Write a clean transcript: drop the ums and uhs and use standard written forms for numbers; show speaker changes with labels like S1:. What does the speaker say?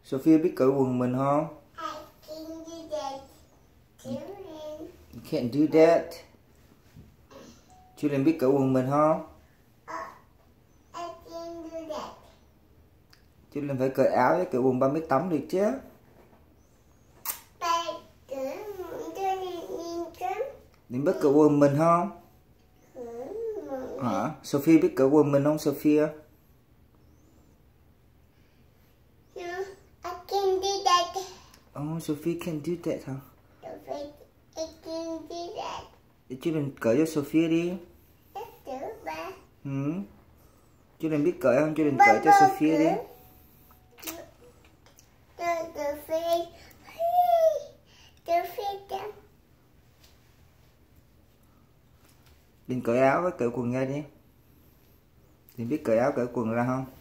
S1: Sophia biết cởi quần mình không? You can't do that. Julian biết cởi quần mình không? Julian phải cởi áo với cởi quần ba mới tắm được chứ. Đừng biết cởi quần mình không? Hả? Sophia biết cởi quần mình không Sophia? Oh, Sophia can do that hả? Để Julian cởi cho Sophia đi. Julian biết cởi không? Julian cởi cho Sophia đi. Đừng cởi áo với cởi quần ra đi. Đừng biết cởi áo cởi quần ra không?